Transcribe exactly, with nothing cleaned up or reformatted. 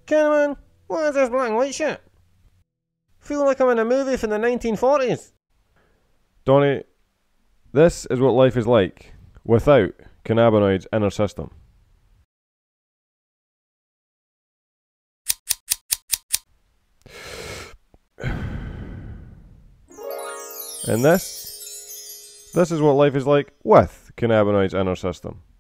Cannaman, what is this black and white shit? Feel like I'm in a movie from the nineteen forties. Donnie, this is what life is like without cannabinoids in our system. And this, this is what life is like with cannabinoids in our system.